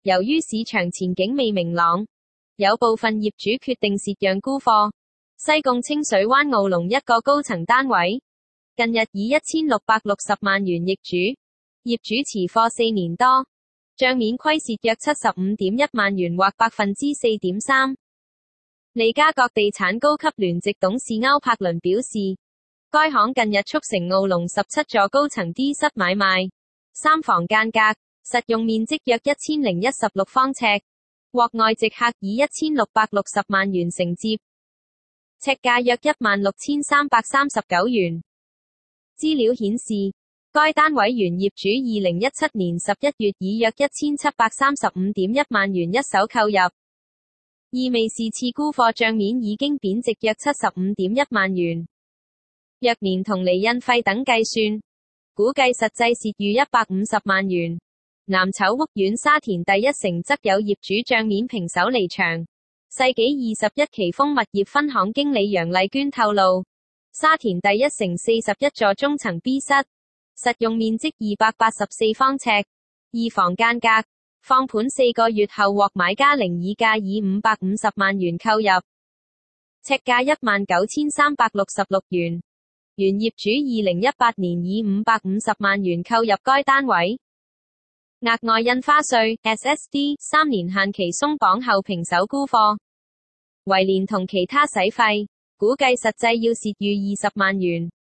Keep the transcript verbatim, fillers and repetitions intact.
由於市場前景未明朗，有部分業主決定蝕讓沽貨。西貢清水灣奧龍一個高層單位，近日以一千六百六十萬元易主，業主持貨四年多，賬面虧蝕約七十五點一萬元或百分之四點三。利嘉閣地產高級聯席董事歐柏倫表示，該行近日促成奧龍十七座高層 D 室買賣，三房間隔，實用面積約一千零一十六方尺，獲外籍客以一千六百六十萬元承接，尺價約一萬六千三百三十九元。資料顯示，該單位原業主二零一七年十一月以約一千七百三十五點一萬元一手購入，意味是次沽貨帳面已經貶值約七十五點一萬元。若連同厘印費等計算，估計實際蝕逾一百五十萬元。藍籌屋苑沙田第一城則有業主帳面平手離場。世紀二十一期豐物業分行經理楊麗娟透露，沙田第一城四十一座中層 B 室，實用面積二百八十四方尺，二房間隔，放盤四個月後獲買家零議價以五百五十萬元購入，尺價一萬九千三百六十六元。原業主二零一八年以五百五十萬元購入該單位，額外印花稅 S S D 三年限期鬆綁後平手沽貨，為連同其他使費，估計實際要蝕逾二十萬元。